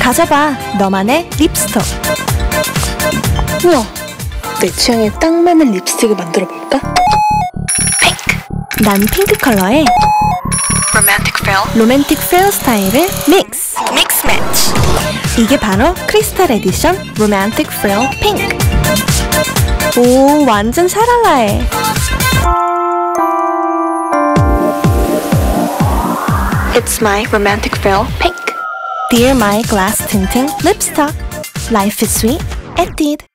가져봐, 너만의 립스톡. 우와, 내 취향에 딱 맞는 립스틱을 만들어볼까? 난 핑크 컬러에 로맨틱 페어 스타일을 믹스 매치. 이게 바로 크리스탈 에디션 로맨틱 프릴 핑크. 오, 완전 샤랄라해. It's my romantic frill pink. Dear My Glass Tinting Lipstick. Life is sweet, it did.